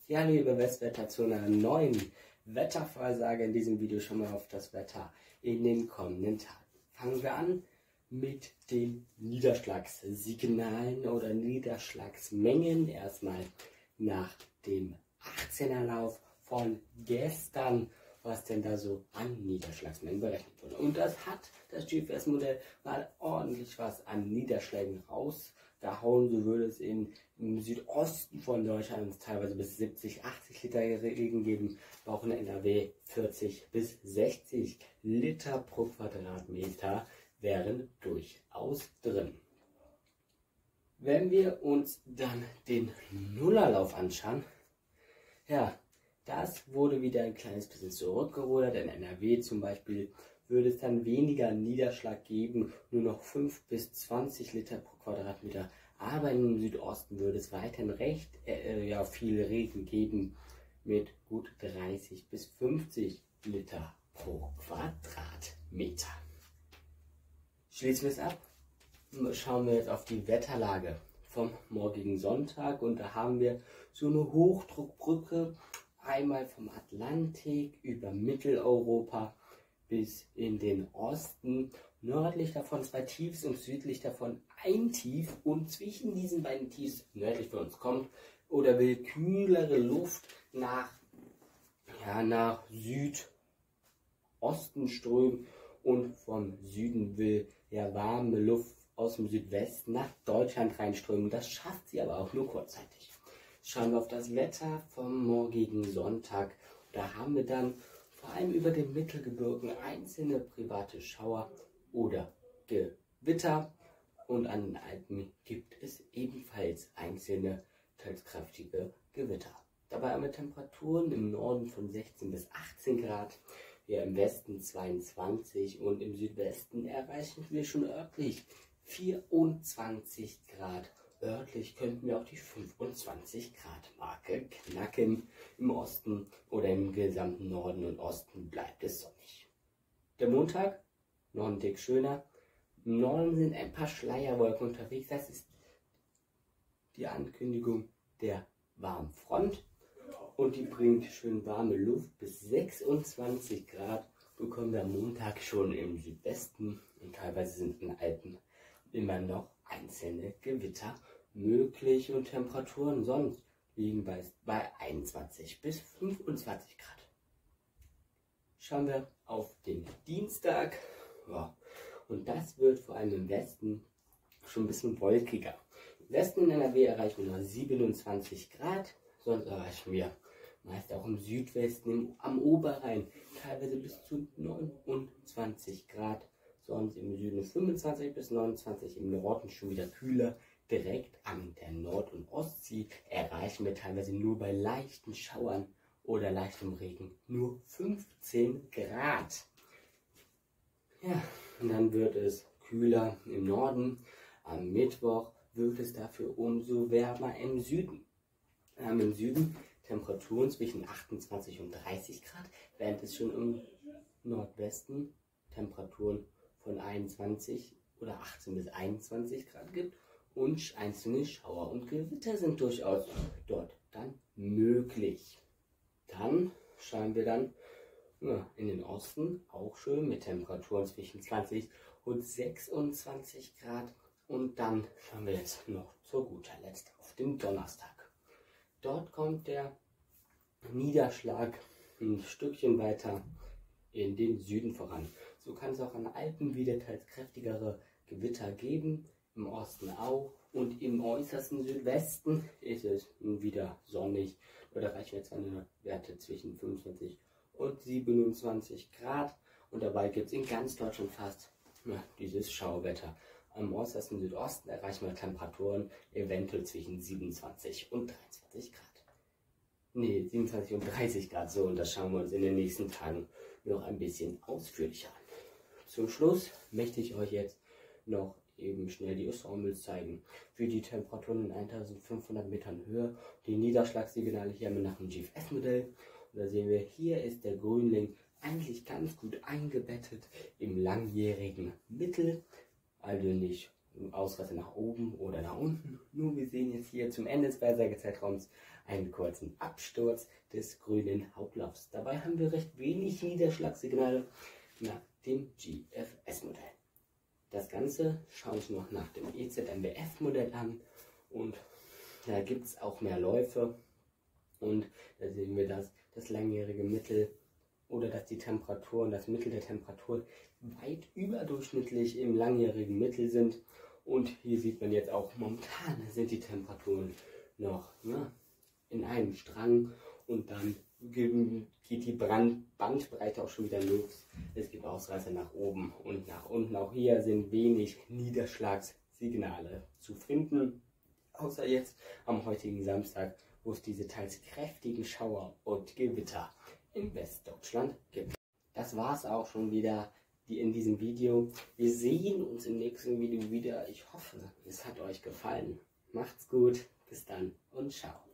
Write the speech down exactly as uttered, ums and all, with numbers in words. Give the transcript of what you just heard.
Ja, liebe Westwetter, zu einer neuen Wettervorhersage in diesem Video schon mal auf das Wetter in den kommenden Tagen. Fangen wir an mit den Niederschlagssignalen oder Niederschlagsmengen. Erstmal nach dem achtzehner Lauf von gestern, was denn da so an Niederschlagsmengen berechnet wurde. Und das hat das G F S-Modell mal ordentlich was an Niederschlägen rausgehauen. So würde es in, im Südosten von Deutschland teilweise bis siebzig, achtzig Liter Regen geben, auch in N R W vierzig bis sechzig Liter pro Quadratmeter wären durchaus drin. Wenn wir uns dann den Nullerlauf anschauen, ja, das wurde wieder ein kleines bisschen zurückgerudert. In N R W zum Beispiel würde es dann weniger Niederschlag geben, nur noch fünf bis zwanzig Liter pro Quadratmeter. Aber im Südosten würde es weiterhin recht äh, ja, viel Regen geben mit gut dreißig bis fünfzig Liter pro Quadratmeter. Schließen wir es ab. Schauen wir jetzt auf die Wetterlage vom morgigen Sonntag. Und da haben wir so eine Hochdruckbrücke. Einmal vom Atlantik über Mitteleuropa bis in den Osten. Nördlich davon zwei Tiefs und südlich davon ein Tief. Und zwischen diesen beiden Tiefs nördlich von uns kommt oder will kühlere Luft nach, ja, nach Südosten strömen. Und vom Süden will ja warme Luft aus dem Südwesten nach Deutschland reinströmen. Das schafft sie aber auch nur kurzzeitig. Schauen wir auf das Wetter vom morgigen Sonntag. Da haben wir dann vor allem über den Mittelgebirgen einzelne private Schauer oder Gewitter. Und an den Alpen gibt es ebenfalls einzelne, teils kräftige Gewitter. Dabei haben wir Temperaturen im Norden von sechzehn bis achtzehn Grad, ja im Westen zweiundzwanzig und im Südwesten erreichen wir schon örtlich vierundzwanzig Grad. Örtlich könnten wir auch die fünfundzwanzig Grad Marke knacken. Im Osten oder im gesamten Norden und Osten bleibt es sonnig. Der Montag, noch ein Tick schöner. Im Norden sind ein paar Schleierwolken unterwegs. Das ist die Ankündigung der warmen Front. Und die bringt schön warme Luft bis sechsundzwanzig Grad. Bekommen wir am Montag schon im Südwesten. Und teilweise sind in den Alpen immer noch einzelne Gewitter möglich und Temperaturen sonst liegen bei, bei einundzwanzig bis fünfundzwanzig Grad. Schauen wir auf den Dienstag. Ja, und das wird vor allem im Westen schon ein bisschen wolkiger. Im Westen in N R W erreichen wir nur siebenundzwanzig Grad, sonst erreichen wir meist auch im Südwesten, im, am Oberrhein teilweise bis zu neunundzwanzig Grad. Sonst im Süden fünfundzwanzig bis neunundzwanzig, im Norden schon wieder kühler. Direkt an der Nord- und Ostsee erreichen wir teilweise nur bei leichten Schauern oder leichtem Regen nur fünfzehn Grad. Ja, und dann wird es kühler im Norden. Am Mittwoch wird es dafür umso wärmer im Süden. Wir haben im Süden Temperaturen zwischen achtundzwanzig und dreißig Grad, während es schon im Nordwesten Temperaturen von einundzwanzig oder achtzehn bis einundzwanzig Grad gibt und einzelne Schauer und Gewitter sind durchaus dort dann möglich. Dann schauen wir dann ja, in den Osten, auch schön mit Temperaturen zwischen zwanzig und sechsundzwanzig Grad. Und dann schauen wir jetzt noch zu guter Letzt auf den Donnerstag. Dort kommt der Niederschlag ein Stückchen weiter in den Süden voran. So kann es auch an Alpen wieder teils kräftigere Gewitter geben, im Osten auch. Und im äußersten Südwesten ist es wieder sonnig. Dort erreichen wir zwar nur Werte zwischen fünfundzwanzig und siebenundzwanzig Grad. Und dabei gibt es in ganz Deutschland fast ja, dieses Schauwetter. Am äußersten Südosten erreichen wir Temperaturen eventuell zwischen siebenundzwanzig und dreiundzwanzig Grad. Ne, siebenundzwanzig und dreißig Grad so. Und das schauen wir uns in den nächsten Tagen noch ein bisschen ausführlicher an. Zum Schluss möchte ich euch jetzt noch eben schnell die Ensembles zeigen. Für die Temperaturen in eintausendfünfhundert Metern Höhe. Die Niederschlagssignale hier haben wir nach dem G F S-Modell. Und da sehen wir, hier ist der Grünling eigentlich ganz gut eingebettet im langjährigen Mittel. Also nicht Ausreißer nach oben oder nach unten. Nur wir sehen jetzt hier zum Ende des Vorhersagezeitraums einen kurzen Absturz des grünen Hauptlaufs. Dabei haben wir recht wenig Niederschlagssignale nach dem G F S-Modell. Das Ganze schaue ich noch nach dem E Z M B F-Modell an und da gibt es auch mehr Läufe und da sehen wir, dass das langjährige Mittel oder dass die Temperatur und das Mittel der Temperatur weit überdurchschnittlich im langjährigen Mittel sind. Und hier sieht man jetzt auch, momentan sind die Temperaturen noch ne, in einem Strang und dann geht die Brand Bandbreite auch schon wieder los. Es gibt Ausreißer nach oben und nach unten. Auch hier sind wenig Niederschlagssignale zu finden, außer jetzt am heutigen Samstag, wo es diese teils kräftigen Schauer und Gewitter in Westdeutschland gibt. Das war es auch schon wieder in diesem Video. Wir sehen uns im nächsten Video wieder. Ich hoffe, es hat euch gefallen. Macht's gut, bis dann und ciao.